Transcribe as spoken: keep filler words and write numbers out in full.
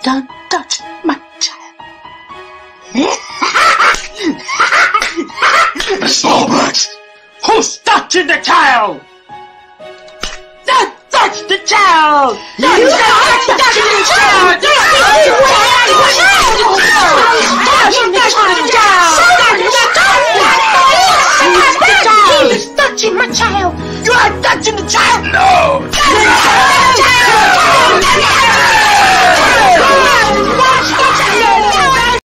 Don't touch my child. Stop it! Who's touching the child? Don't touch the child! Don't You touch the child! Don't He's touching my child! You are touching the child! No! Touch the child!